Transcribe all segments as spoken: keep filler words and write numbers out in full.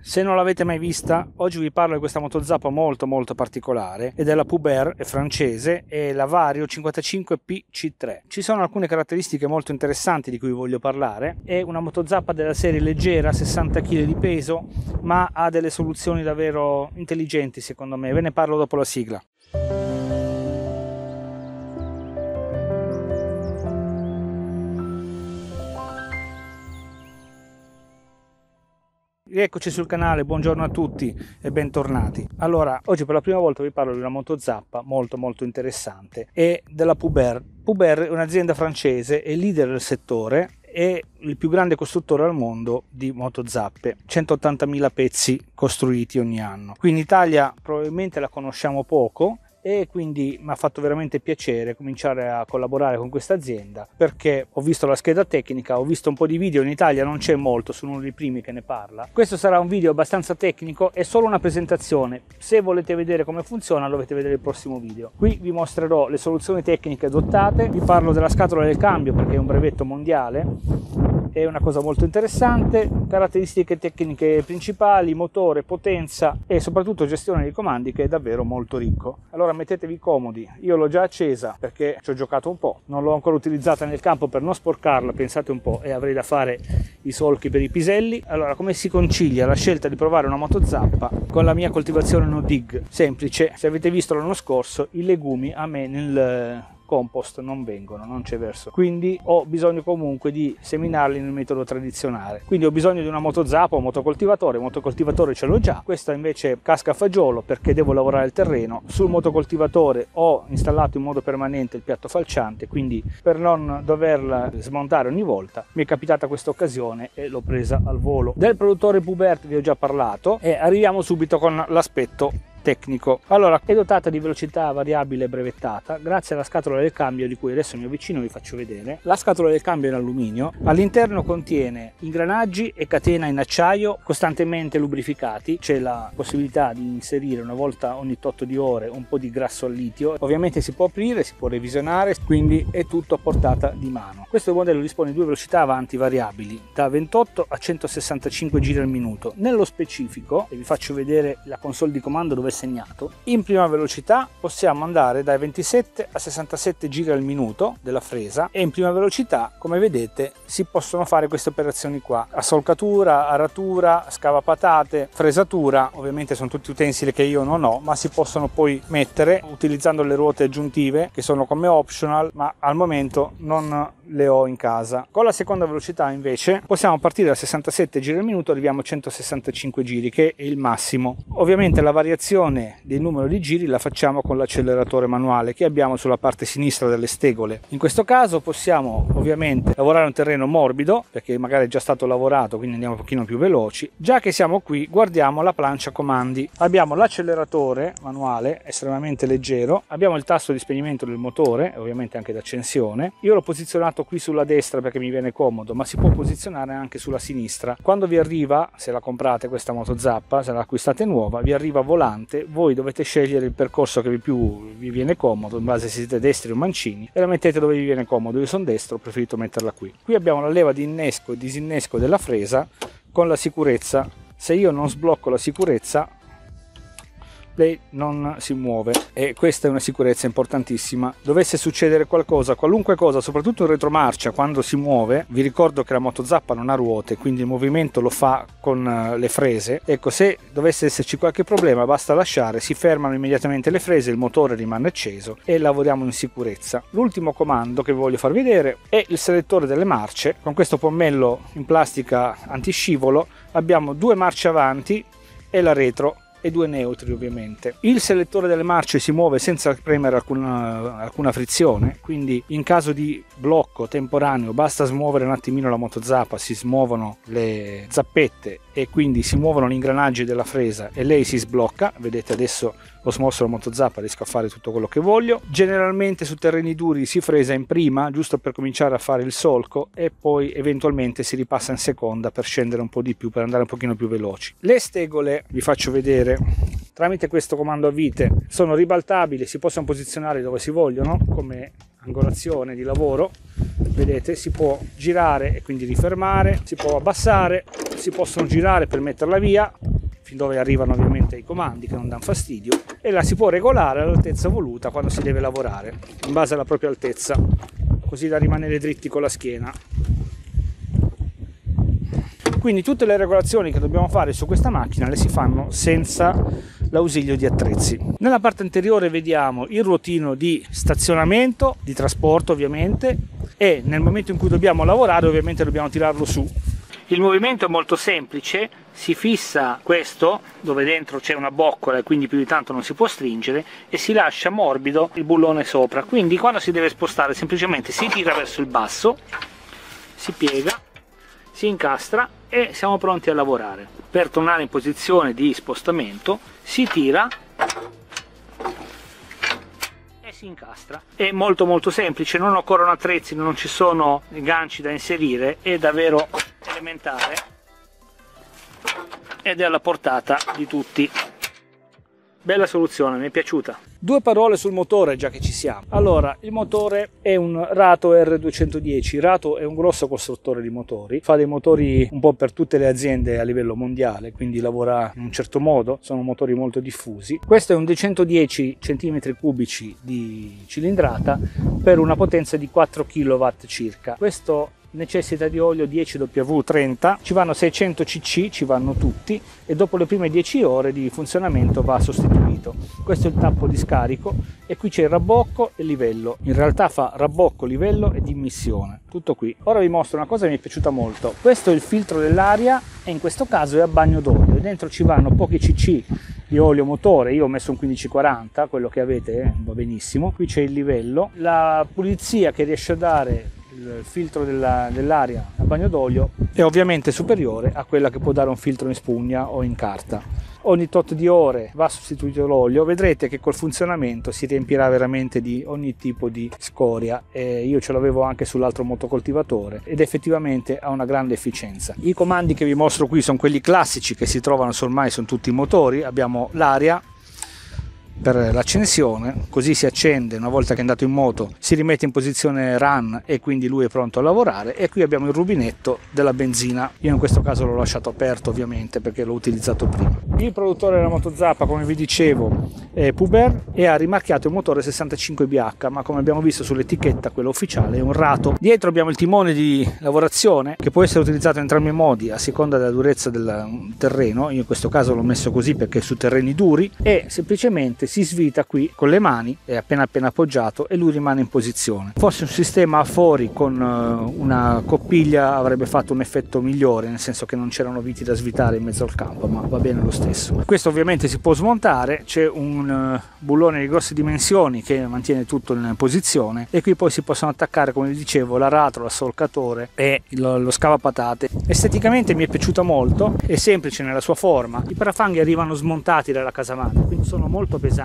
Se non l'avete mai vista, oggi vi parlo di questa motozappa molto molto particolare ed è la Puber, è francese, e la Vario cinquantacinque P C tre. Ci sono alcune caratteristiche molto interessanti di cui vi voglio parlare. È una motozappa della serie leggera, sessanta chili di peso, ma ha delle soluzioni davvero intelligenti secondo me. Ve ne parlo dopo la sigla. Rieccoci sul canale, buongiorno a tutti e bentornati. Allora, oggi per la prima volta vi parlo di una motozappa molto molto interessante e della Puber. Puber è un'azienda francese, è leader del settore, è il più grande costruttore al mondo di motozappe, centottantamila pezzi costruiti ogni anno. Qui in Italia probabilmente la conosciamo poco, e quindi mi ha fatto veramente piacere cominciare a collaborare con questa azienda, perché ho visto la scheda tecnica, ho visto un po' di video, in Italia non c'è molto, sono uno dei primi che ne parla. Questo sarà un video abbastanza tecnico, è solo una presentazione, se volete vedere come funziona dovete vedere il prossimo video. Qui vi mostrerò le soluzioni tecniche adottate, vi parlo della scatola del cambio perché è un brevetto mondiale, è una cosa molto interessante, caratteristiche tecniche principali, motore, potenza e soprattutto gestione dei comandi, che è davvero molto ricco. Allora mettetevi comodi, io l'ho già accesa perché ci ho giocato un po', non l'ho ancora utilizzata nel campo per non sporcarla, pensate un po', e avrei da fare i solchi per i piselli. Allora, come si concilia la scelta di provare una motozappa con la mia coltivazione no dig? Semplice, se avete visto l'anno scorso i legumi a me nel compost non vengono, non c'è verso, quindi ho bisogno comunque di seminarli nel metodo tradizionale, quindi ho bisogno di una motozappa o motocoltivatore. Motocoltivatore ce l'ho già, questa invece casca a fagiolo perché devo lavorare il terreno. Sul motocoltivatore ho installato in modo permanente il piatto falciante, quindi per non doverla smontare ogni volta mi è capitata questa occasione e l'ho presa al volo. Del produttore Puber vi ho già parlato e arriviamo subito con l'aspetto tecnico. Allora, è dotata di velocità variabile brevettata grazie alla scatola del cambio, di cui adesso mi avvicino e vi faccio vedere. La scatola del cambio è in alluminio, all'interno contiene ingranaggi e catena in acciaio costantemente lubrificati, c'è la possibilità di inserire una volta ogni tot di ore un po' di grasso al litio, ovviamente si può aprire, si può revisionare, quindi è tutto a portata di mano. Questo modello dispone di due velocità avanti variabili da ventotto a centosessantacinque giri al minuto. Nello specifico, e vi faccio vedere la console di comando dove segnato, in prima velocità possiamo andare dai ventisette a sessantasette giri al minuto della fresa, e in prima velocità, come vedete, si possono fare queste operazioni qua: assolcatura, aratura, scavapatate, fresatura. Ovviamente sono tutti utensili che io non ho, ma si possono poi mettere utilizzando le ruote aggiuntive che sono come optional, ma al momento non le ho in casa. Con la seconda velocità invece possiamo partire da sessantasette giri al minuto, arriviamo a centosessantacinque giri, che è il massimo. Ovviamente la variazione del numero di giri la facciamo con l'acceleratore manuale che abbiamo sulla parte sinistra delle stegole. In questo caso possiamo ovviamente lavorare un terreno morbido perché magari è già stato lavorato, quindi andiamo un pochino più veloci. Già che siamo qui, guardiamo la plancia comandi. Abbiamo l'acceleratore manuale estremamente leggero, abbiamo il tasto di spegnimento del motore, ovviamente anche d'accensione. Io l'ho posizionato qui sulla destra perché mi viene comodo, ma si può posizionare anche sulla sinistra. Quando vi arriva, se la comprate questa motozappa, se la acquistate nuova, vi arriva volante, voi dovete scegliere il percorso che vi più vi viene comodo, in base se siete destri o mancini, e la mettete dove vi viene comodo. Io sono destro, ho preferito metterla qui. Qui abbiamo la leva di innesco e disinnesco della fresa con la sicurezza. Se io non sblocco la sicurezza, lei non si muove, e questa è una sicurezza importantissima. Dovesse succedere qualcosa, qualunque cosa, soprattutto in retromarcia quando si muove, vi ricordo che la motozappa non ha ruote, quindi il movimento lo fa con le frese. Ecco, se dovesse esserci qualche problema basta lasciare, si fermano immediatamente le frese, il motore rimane acceso e lavoriamo in sicurezza. L'ultimo comando che vi voglio far vedere è il selettore delle marce. Con questo pommello in plastica antiscivolo abbiamo due marce avanti e la retro e due neutri ovviamente. Il selettore delle marce si muove senza premere alcuna, alcuna frizione, quindi in caso di blocco temporaneo basta smuovere un attimino la motozappa, si smuovono le zappette e quindi si muovono gli ingranaggi della fresa e lei si sblocca. Vedete, adesso ho smosso la motozappa, riesco a fare tutto quello che voglio. Generalmente su terreni duri si fresa in prima, giusto per cominciare a fare il solco, e poi eventualmente si ripassa in seconda per scendere un po' di più, per andare un pochino più veloci. Le stegole vi faccio vedere. Tramite questo comando a vite sono ribaltabili, si possono posizionare dove si vogliono come angolazione di lavoro. Vedete, si può girare e quindi rifermare, si può abbassare, si possono girare per metterla via, fin dove arrivano ovviamente i comandi che non danno fastidio, e la si può regolare all'altezza voluta quando si deve lavorare, in base alla propria altezza, così da rimanere dritti con la schiena. Quindi tutte le regolazioni che dobbiamo fare su questa macchina le si fanno senza l'ausilio di attrezzi. Nella parte anteriore vediamo il ruotino di stazionamento, di trasporto ovviamente, e nel momento in cui dobbiamo lavorare ovviamente dobbiamo tirarlo su. Il movimento è molto semplice, si fissa questo dove dentro c'è una boccola e quindi più di tanto non si può stringere, e si lascia morbido il bullone sopra, quindi quando si deve spostare semplicemente si tira verso il basso, si piega, si incastra e siamo pronti a lavorare. Per tornare in posizione di spostamento si tira e si incastra. È molto molto semplice, non occorrono attrezzi, non ci sono ganci da inserire, è davvero elementare ed è alla portata di tutti. Bella soluzione, mi è piaciuta. Due parole sul motore, già che ci siamo. Allora, il motore è un Rato R duecentodieci. Rato è un grosso costruttore di motori, fa dei motori un po' per tutte le aziende a livello mondiale, quindi lavora in un certo modo, sono motori molto diffusi. Questo è un duecentodieci centimetri cubici di cilindrata per una potenza di quattro chilowatt circa. Questo necessita di olio dieci W trenta, ci vanno seicento cc, ci vanno tutti, e dopo le prime dieci ore di funzionamento va sostituito. Questo è il tappo di scarico e qui c'è il rabbocco e il livello. In realtà fa rabbocco, livello ed immissione, tutto qui. Ora vi mostro una cosa che mi è piaciuta molto. Questo è il filtro dell'aria e in questo caso è a bagno d'olio, dentro ci vanno pochi cc di olio motore. Io ho messo un quindici quaranta, quello che avete eh, va benissimo. Qui c'è il livello, la pulizia che riesce a dare il filtro dell'aria a bagno d'olio è ovviamente superiore a quella che può dare un filtro in spugna o in carta. Ogni tot di ore va sostituito l'olio, vedrete che col funzionamento si riempirà veramente di ogni tipo di scoria, e io ce l'avevo anche sull'altro motocoltivatore ed effettivamente ha una grande efficienza. I comandi che vi mostro qui sono quelli classici che si trovano ormai su tutti i motori. Abbiamo l'aria per l'accensione, così si accende una volta che è andato in moto, si rimette in posizione run e quindi lui è pronto a lavorare, e qui abbiamo il rubinetto della benzina. Io in questo caso l'ho lasciato aperto ovviamente perché l'ho utilizzato prima. Il produttore della moto zappa, come vi dicevo, è Puber e ha rimarchiato il motore sessantacinque B H, ma come abbiamo visto sull'etichetta quella ufficiale è un Rato. Dietro abbiamo il timone di lavorazione che può essere utilizzato in entrambi i modi a seconda della durezza del terreno. Io in questo caso l'ho messo così perché è su terreni duri, e semplicemente si svita qui con le mani, è appena appena appoggiato e lui rimane in posizione. Forse un sistema a fori con una coppiglia avrebbe fatto un effetto migliore, nel senso che non c'erano viti da svitare in mezzo al campo, ma va bene lo stesso. Questo ovviamente si può smontare, c'è un bullone di grosse dimensioni che mantiene tutto in posizione, e qui poi si possono attaccare, come vi dicevo, l'aratro, l'assolcatore e lo, lo scavapatate. Esteticamente mi è piaciuta molto, è semplice nella sua forma. I parafanghi arrivano smontati dalla casamata, quindi sono molto pesanti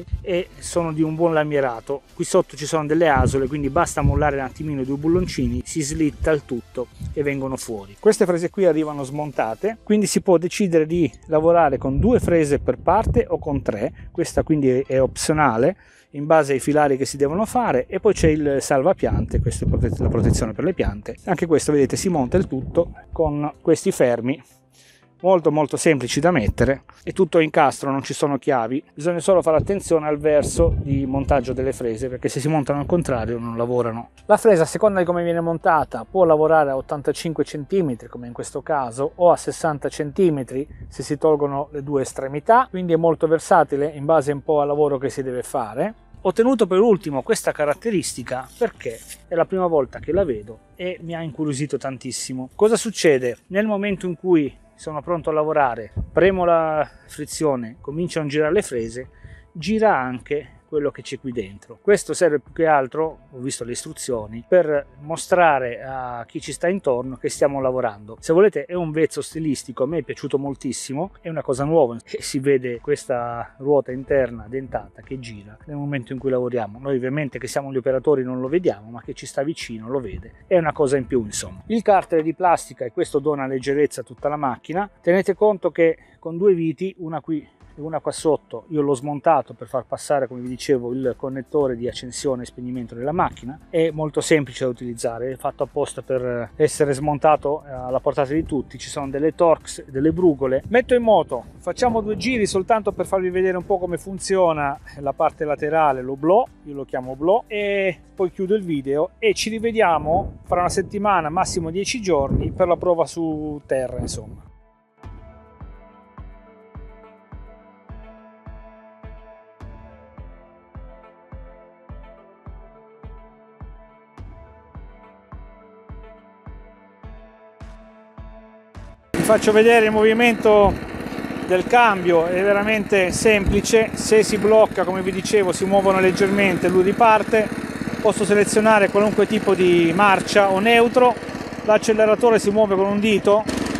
e sono di un buon lamierato. Qui sotto ci sono delle asole, quindi basta mollare un attimino i due bulloncini, si slitta il tutto e vengono fuori. Queste frese qui arrivano smontate, quindi si può decidere di lavorare con due frese per parte o con tre. Questa quindi è opzionale in base ai filari che si devono fare, e poi c'è il salvapiante, questa è la protezione per le piante. Anche questo, vedete, si monta il tutto con questi fermi molto molto semplici da mettere, e tutto incastro, non ci sono chiavi. Bisogna solo fare attenzione al verso di montaggio delle frese, perché se si montano al contrario non lavorano. La fresa, a seconda di come viene montata, può lavorare a ottantacinque centimetri come in questo caso, o a sessanta centimetri se si tolgono le due estremità, quindi è molto versatile in base un po' al lavoro che si deve fare. Ho tenuto per ultimo questa caratteristica perché è la prima volta che la vedo e mi ha incuriosito tantissimo. Cosa succede? Nel momento in cui sono pronto a lavorare, premo la frizione, cominciano a girare le frese, gira anche quello che c'è qui dentro. Questo serve più che altro, ho visto le istruzioni, per mostrare a chi ci sta intorno che stiamo lavorando. Se volete, è un vezzo stilistico, a me è piaciuto moltissimo, è una cosa nuova, e si vede questa ruota interna dentata che gira nel momento in cui lavoriamo. Noi ovviamente che siamo gli operatori non lo vediamo, ma chi ci sta vicino lo vede. È una cosa in più, insomma. Il carter è di plastica e questo dona leggerezza a tutta la macchina. Tenete conto che con due viti, una qui e una qua sotto io l'ho smontato per far passare, come vi dicevo, il connettore di accensione e spegnimento della macchina. È molto semplice da utilizzare, è fatto apposta per essere smontato alla portata di tutti. Ci sono delle Torx, delle brugole. Metto in moto, facciamo due giri soltanto per farvi vedere un po' come funziona la parte laterale, l'oblò, io lo chiamo oblò, e poi chiudo il video e ci rivediamo fra una settimana, massimo dieci giorni, per la prova su terra, insomma. Vi faccio vedere il movimento del cambio, è veramente semplice. Se si blocca, come vi dicevo, si muovono leggermente, lui riparte. Posso selezionare qualunque tipo di marcia o neutro. L'acceleratore si muove con un dito.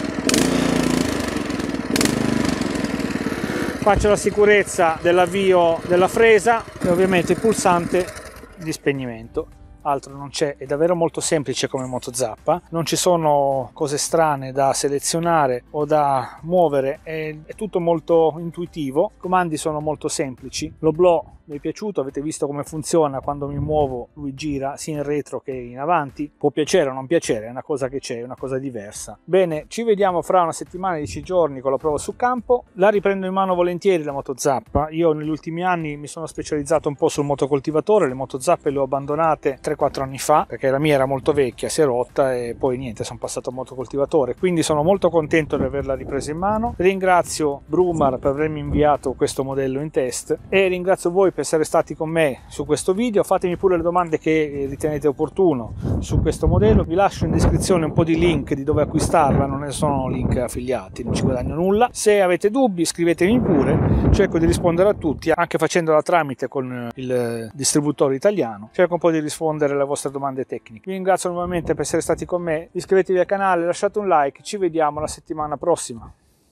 Faccio la sicurezza dell'avvio della fresa e ovviamente il pulsante di spegnimento. Altro non c'è, è davvero molto semplice come moto zappa, non ci sono cose strane da selezionare o da muovere, è, è tutto molto intuitivo, i comandi sono molto semplici. L'oblò mi è piaciuto, avete visto come funziona, quando mi muovo lui gira sia in retro che in avanti. Può piacere o non piacere, è una cosa che c'è, è una cosa diversa. Bene, ci vediamo fra una settimana, dieci giorni con la prova su campo. La riprendo in mano volentieri la moto zappa. Io negli ultimi anni mi sono specializzato un po' sul motocoltivatore, le moto zappe le ho abbandonate tre quattro anni fa perché la mia era molto vecchia, si è rotta e poi niente, sono passato al motocoltivatore, quindi sono molto contento di averla ripresa in mano. Ringrazio Brumar per avermi inviato questo modello in test e ringrazio voi per essere stati con me su questo video. Fatemi pure le domande che ritenete opportuno su questo modello. Vi lascio in descrizione un po' di link di dove acquistarla, non ne sono link affiliati, non ci guadagno nulla. Se avete dubbi scrivetemi pure, cerco di rispondere a tutti, anche facendola tramite con il distributore italiano. Cerco un po' di rispondere alle vostre domande tecniche. Vi ringrazio nuovamente per essere stati con me, iscrivetevi al canale, lasciate un like, ci vediamo la settimana prossima.